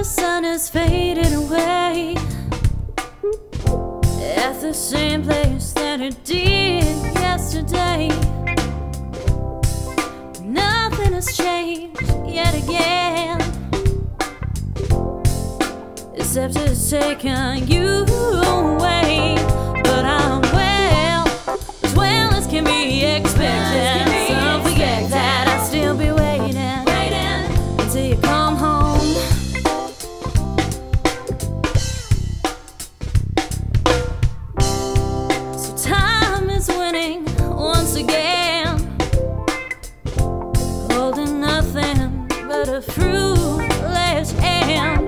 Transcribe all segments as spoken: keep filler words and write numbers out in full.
the sun is fading away at the same place that it did yesterday. Nothing has changed yet again, except it's taken you away. But I'm well, as well as can be expected. So forget that, I'll still be waiting, waiting until you come home. So time is winning once again, holding nothing but a fruitless hand.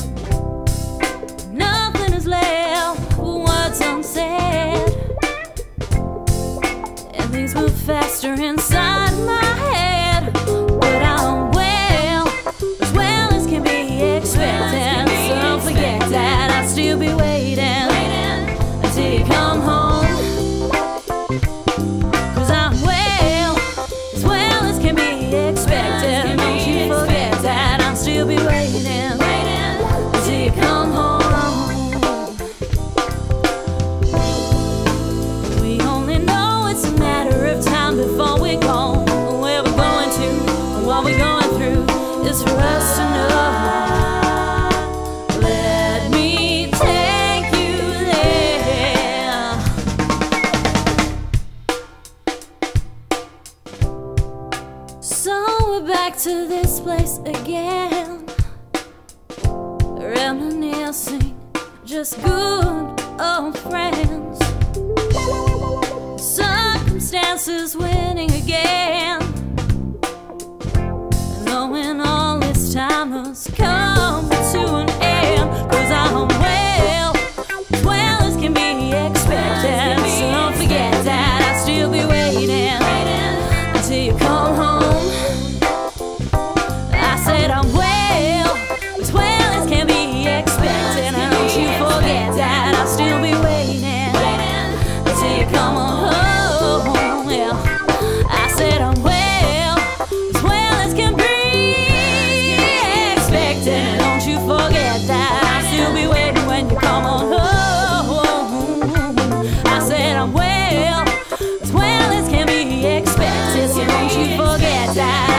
Nothing is left, what's unsaid, and things move faster inside my head. But I'm well, as well as can be expected. So forget that, I'll still be waiting, waiting until you come home. Cause I'm well, as well as can be expected. Don't you forget that, I'll still be waiting, waiting until you come home. We only know it's a matter of time before we go. Where we're going to, what we're going through, is for us to know. Let me take you there. So we're back to this place again, reminiscing, just good old friends. Circumstances winning again, knowing all this time has come to an end. Cause I'm well, as well as can be expected. So don't forget that, I'll still be waiting until you come home. I said I'm well, as well as can be expected. And don't you forget that, I'll still be waiting until you come home. I said I'm well, as well as can be expected. And don't you forget that, I'll still be waiting when you come on home. I said I'm well, as well as can be expected. So don't you forget that.